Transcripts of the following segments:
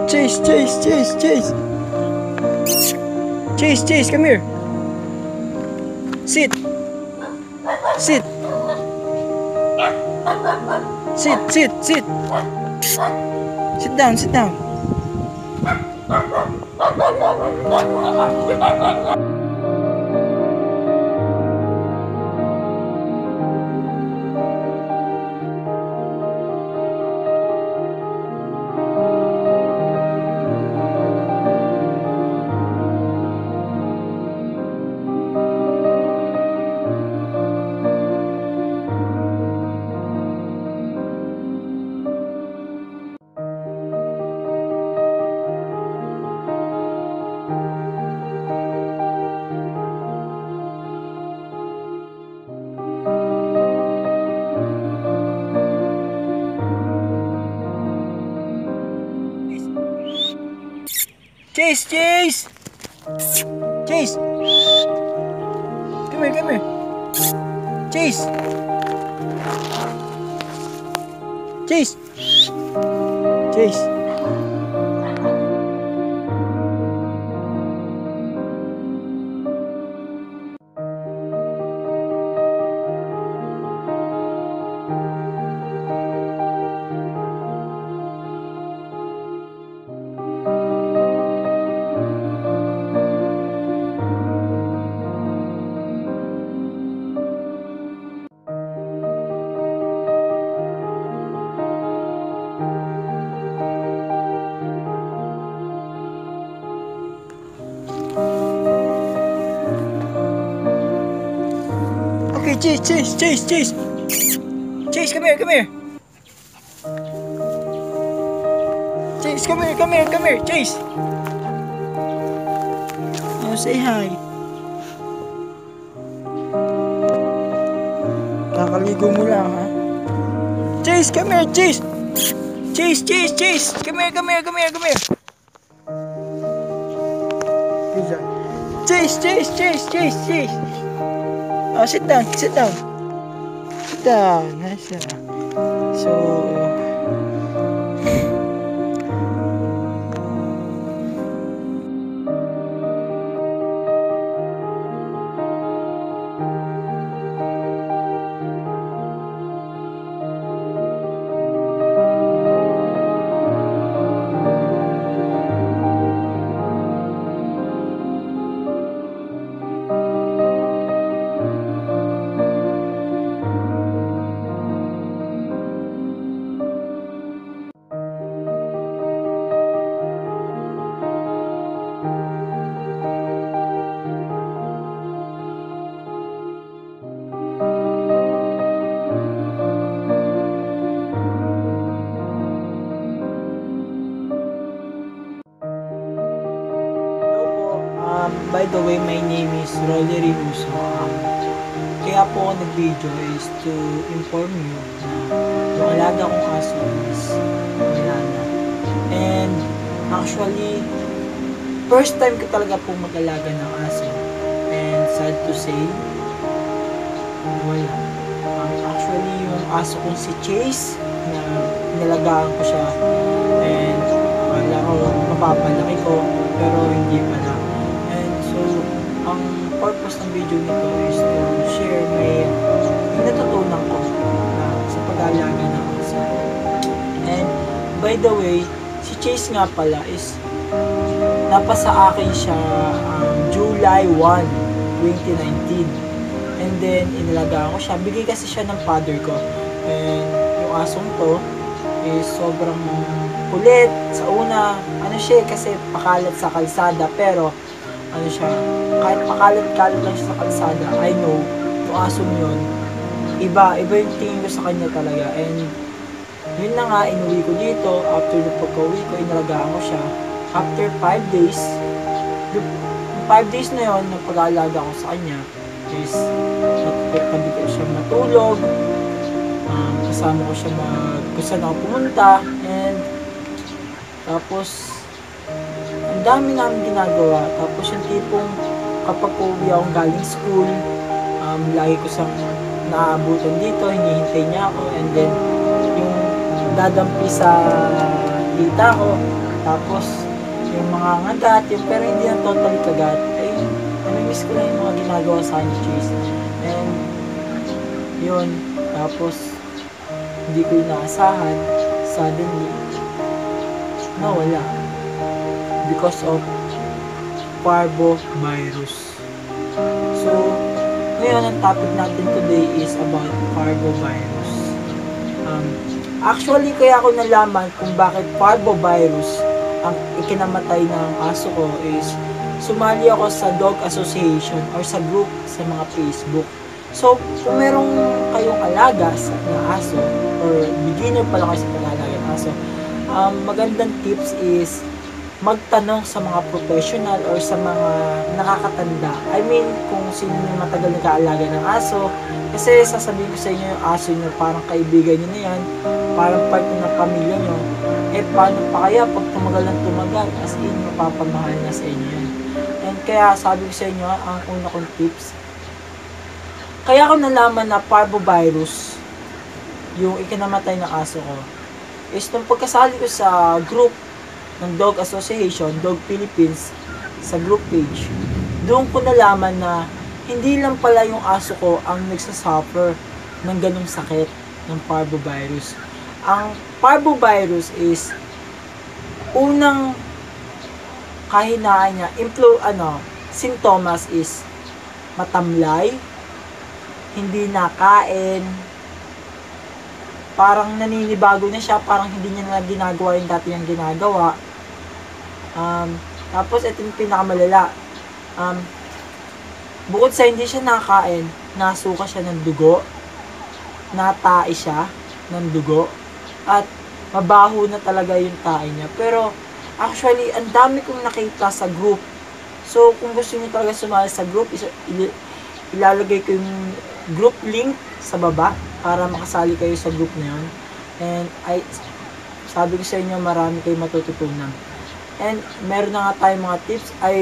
Chase, Chase, Chase, Chase. Chase, Chase, come here. Sit. Sit. Sit, sit, sit. Sit down, sit down. Chase, Chase! Chase! Come here, come here. Chase! Chase! Chase! Okay, Chase, Chase, Chase, Chase. Chase, come here, come here. Chase, come here, come here, come here, Chase. Oh, say hi. Kakaligo mo lang, ha? Chase, come here, Chase. Chase, Chase, Chase. Come here, come here, come here, come here. Good job. Chase, Chase, Chase, Chase, Chase. Oh, sit down, sit down. Sit down. Nice. So, by the way, my name is Rolly Rinuso. Kaya po ako nag-video is to inform you na yung alaga kong aso is Milana. And actually, first time ko talaga po mag-alaga ng aso. And sad to say, wala. Actually, yung aso kong si Chase, na inalagaan ko siya. And akala ko mapapalaki ko, pero hindi pa na. Ang purpose ng video nito is to share yung natutunan ko sa pag-aalaga ng aso. And by the way, si Chase nga pala is napasa akin siya July 1, 2019. And then inalagaan ko siya. Bigay kasi siya ng father ko. And yung asong to is sobrang kulit. Sa una, siya kasi pakalat sa kalsada, pero siya, kahit pakalat-kalat lang siya sa kalsada, I know, yung asong yun, iba yung tingin ko sa kanya talaga. And yun na nga, inuwi ko dito. After the pagka-uwi ko, inalagaan ko siya. After 5 days, yung 5 days na yun, na pag-aalaga ko sa kanya is nagtabi ko siya matulog, kasama ko siya kung saan ako pumunta, and tapos ang dami namin ginagawa. Tapos yung tipong kapag uwi akong galing school, lagi ko siyang naaabutan dito, hinihintay niya ako, and then yung dadampi sa tita ko, Tapos, yung mga ngagat, yung pero hindi na totally kagat, ay namimiss ko lang yung mga ginagawa sa akin ni Chase. And, yun, tapos, hindi ko inaasahan, suddenly, nawala. Because of parvovirus. So, ngayon, ang topic natin today is about parvovirus. Actually, kaya ako nalaman kung bakit parvovirus ang ikinamatay ng aso ko is sumali ako sa dog association or sa group sa mga Facebook. So, kung merong kayong alaga na aso or beginner pa lang kayo sa pag-alaga ng aso, magandang tips is magtanong sa mga professional or sa mga nakakatanda. I mean, kung sino yung matagal nag-aalaga ng aso. Kasi sasabihin ko sa inyo yung aso nyo, parang kaibigan nyo na yan, parang part ng pamilya nyo. Eh, paano pa kaya pag tumagal ng tumagal? As in, mapapamahal na sa inyo yan. And kaya sabi ko sa inyo, ang una kong tips, kaya ako nalaman na parvovirus, yung ikinamatay ng aso ko, is nung pagkasali ko sa group ng Dog Association, Dog Philippines, sa group page, doon ko nalaman na hindi lang pala yung aso ko ang nagsasuffer ng ganung sakit ng parvovirus. Ang parvovirus is unang kahinaan niya, sintomas is matamlay, hindi nakain, parang naninibago na siya, parang hindi niya na ginagawa yung dati niyang ginagawa. Tapos ito yung pinakamalala. Bukod sa hindi siya nakain, nasuka siya ng dugo, natae siya ng dugo, at mabaho na talaga yung tae niya. Pero actually, ang dami kong nakita sa group. So, kung gusto niyo talaga sumali sa group, ilalagay ko yung group link sa baba para makasali kayo sa group na yun. And sabi ko sa inyo, marami kayong matututunan. And meron na nga tayong mga tips, ay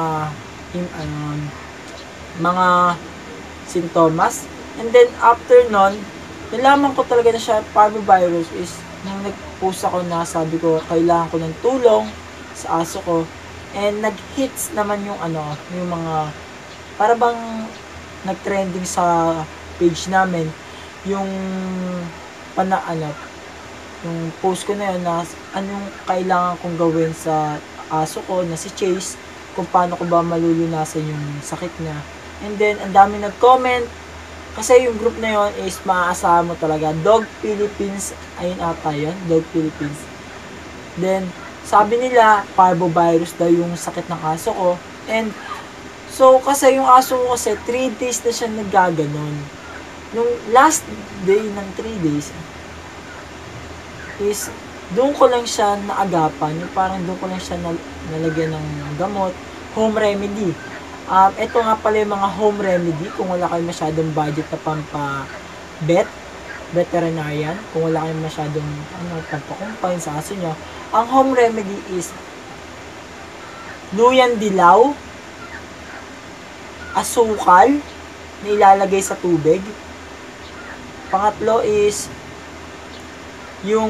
mga sintomas. And then after nun, nalaman ko talaga na siya parvovirus is nung nag-post ako na sabi ko kailangan ko ng tulong sa aso ko. And nag-hits naman yung mga para bang nag-trending sa page namin yung yung post ko na yun na anong kailangan kong gawin sa aso ko na si Chase, kung paano ko ba malulunasan yung sakit niya. And then, ang dami nag-comment kasi yung group na yun is maaasahan mo talaga. Dog Philippines, ayun ata yun, Dog Philippines. Then, sabi nila, parvovirus daw yung sakit ng aso ko. And, so, kasi yung aso ko kasi 3 days na siya naggaganon. Nung last day ng 3 days, is doon ko lang siya naagapan. Yung parang doon ko lang siya nalagyan ng gamot. Home remedy. Ito nga pala yung mga home remedy kung wala kayong masyadong budget na veterinarian, kung wala kayong masyadong pampakumpay sa aso nyo. Ang home remedy is luyan dilaw, asukal na ilalagay sa tubig. Pangatlo is yung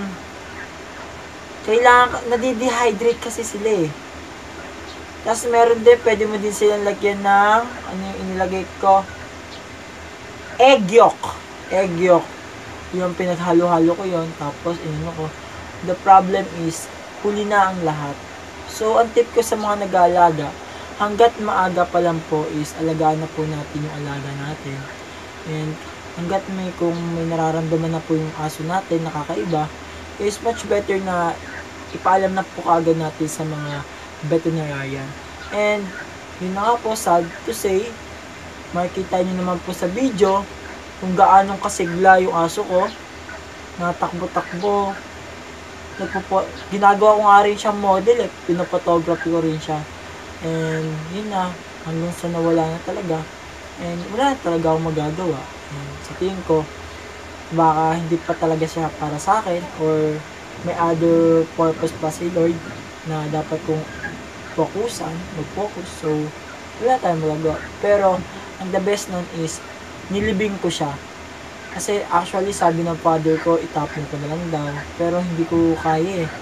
kailangan, nadi-dehydrate kasi sila eh. Tapos meron din, pwede mo din silang lagyan ng, yung inilagay ko? Egg yolk. Egg yolk. Yung pinaghalo-halo ko yon, tapos ko. The problem is, huli na ang lahat. So, ang tip ko sa mga nag-aalaga, hanggat maaga pa lang po is, alagaan na po natin yung alaga natin. And, hanggat kung may nararamdaman na po yung aso natin, nakakaiba, is much better na ipaalam na po kaagad natin sa mga veterinarian. And, yun na nga po, sad to say, makikita nyo naman po sa video kung gaanong kasigla yung aso ko, natakbo-takbo, ginagawa ko nga rin siyang model, pinapotography ko rin siya. And, yun na, hanggang sa nawala na talaga. And, wala na talaga akong magagawa. And, sa tingin ko, baka hindi pa talaga siya para sa akin, or may other purpose pa si Lord na dapat kong mag-focus. So, wala tayong magagawa. Pero, ang the best nun is, nilibing ko siya. Kasi, actually, sabi ng father ko, itapon ko na lang daw. Pero, hindi ko kaya eh.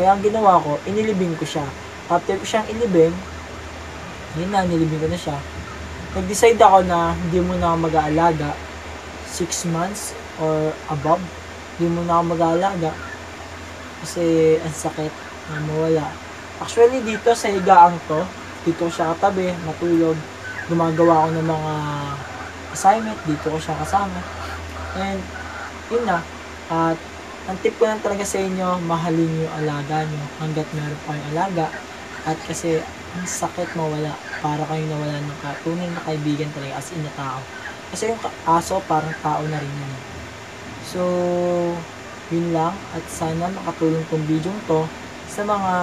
Kaya ang ginawa ko, inilibing ko siya. After ko siyang ilibing, yun na, nilibing ko na siya. Nag-decide ako na hindi muna ako mag-aalaga 6 months or above. Hindi muna ako mag-aalaga kasi ang sakit na mawala. Actually, dito sa higaan to, dito ko siya katabi, matulog. Gumagawa ako ng mga assignment, dito ko siya kasama. And, yun na. At, ang tip ko lang talaga sa inyo, mahalin yung alaga nyo hanggat meron pa kayong alaga. At kasi, ang sakit mawala. Para kayong nawala ng tunay na kaibigan talaga, as in na tao. Kasi yung aso, parang tao na rin yun. So, yun lang. At sana makatulong tong video to sa mga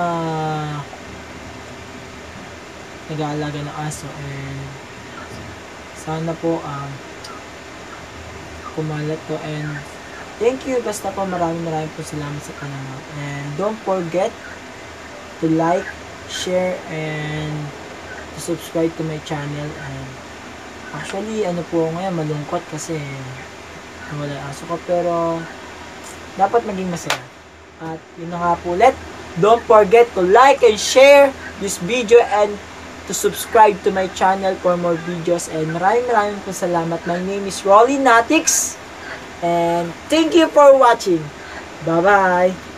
nag-aalaga ng aso. And, sana po, kumalat to. And, thank you. Basta po maraming po salamat sa panonood. And don't forget to like, share, and to subscribe to my channel. And actually, ano po ngayon, malungkot kasi wala aso ko. Pero dapat maging masaya. At yun na nga po ulit. Don't forget to like and share this video and to subscribe to my channel for more videos. And maraming po salamat. My name is Rolly Natix. And thank you for watching. Bye-bye.